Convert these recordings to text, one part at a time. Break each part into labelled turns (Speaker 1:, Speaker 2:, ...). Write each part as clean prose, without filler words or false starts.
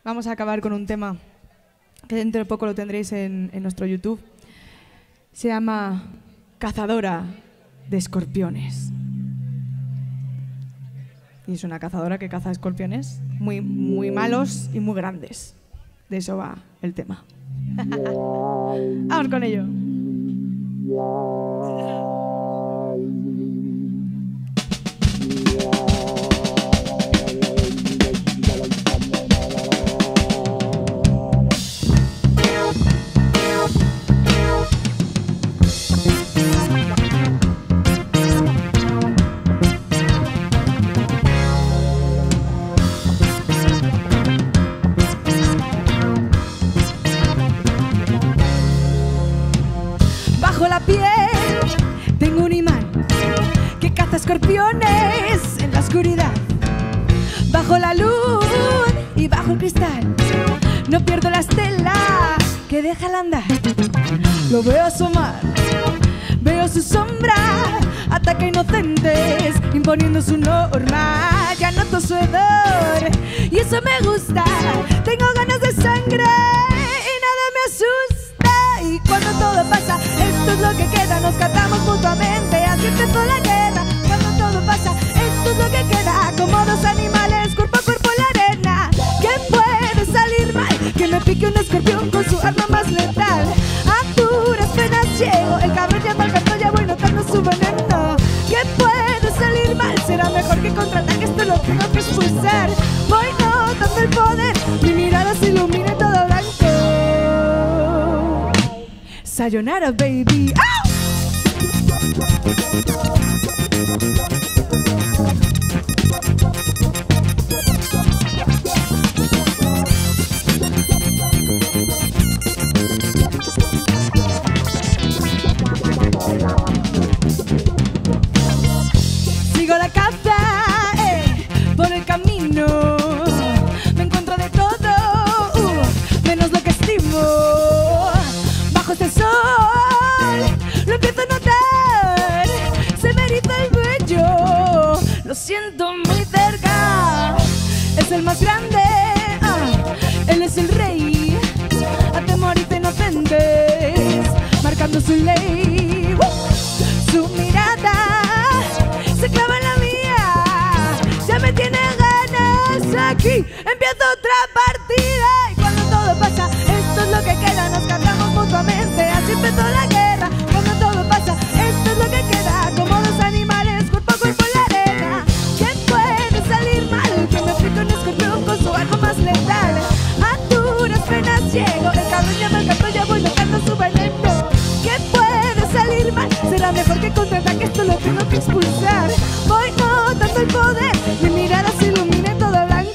Speaker 1: Vamos a acabar con un tema que dentro de poco lo tendréis en nuestro YouTube. Se llama Cazadora de Escorpiones. Y es una cazadora que caza escorpiones muy, muy malos y muy grandes. De eso va el tema. Vamos con ello.
Speaker 2: Bajo la piel tengo un imán que caza escorpiones en la oscuridad. Bajo la luz y bajo el cristal no pierdo la estela que deja al andar. Lo veo asomar, veo su sombra, ataca inocentes imponiendo su norma. Ya noto su hedor y eso me gusta. Tengo ganas de sangre y nada me asusta. Y cuando todo pasa, esto es lo que queda. Nos cazamos mutuamente, así empezó la guerra. Cuando todo pasa, esto es lo que queda. Como dos animales, cuerpo a cuerpo en la arena. ¿Qué puede salir mal? Que me pique un escorpión con su arma más letal. A duras penas llego, el cabrón llama al gato, ya voy notando su veneno. ¿Qué puede salir mal? Será mejor que contraataque, esto lo tengo que expulsar. Voy notando el poder, mi mirada se ilumina todo blanco. Sayonara, baby. ¡Au! Sigo la caza por el camino. Me encuentro de todo, menos lo que estimo. Bajo este sol lo empiezo a notar, se me eriza el cuello, lo siento muy cerca. Es el más grande, él es el rey, atemoriza inocentes, marcando su ley. Su mirada se clava en la mía, ya me tiene ganas aquí. Empieza otra partida y cuando todo pasa, esto es lo que queda. Nos cazamos mutuamente, así empezó la guerra. Cuando todo pasa, esto es lo que queda. Como dos animales, cuerpo a cuerpo en la arena. ¿Qué puede salir mal? Que me pique un escorpión con su arma más letal. A duras penas llego, el cabrón llama al gato, ya voy notando su veneno. ¿Qué puede salir mal? Será mejor que contraataque, esto lo tengo que expulsar. Voy notando el poder, mi mirada se ilumina en todo blanco.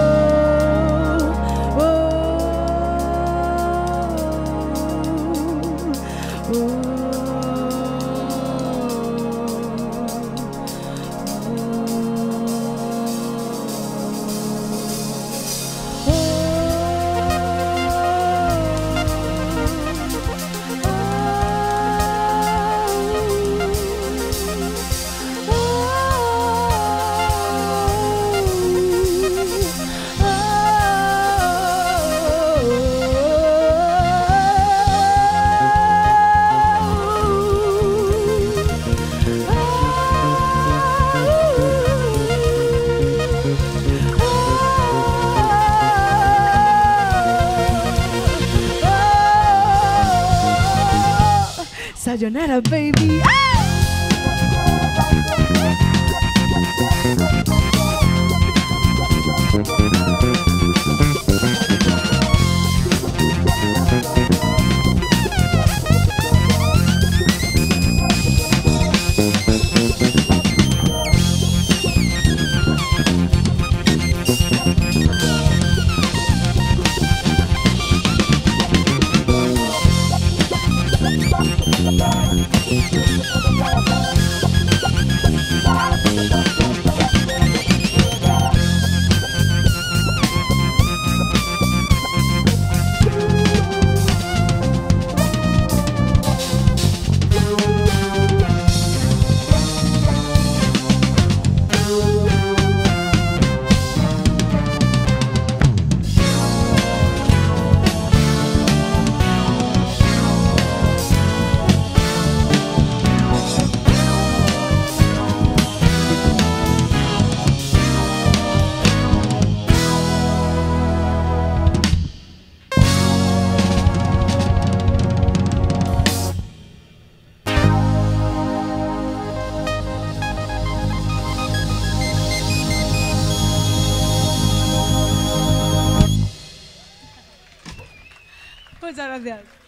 Speaker 2: Sayonara, baby.
Speaker 1: Muchas gracias.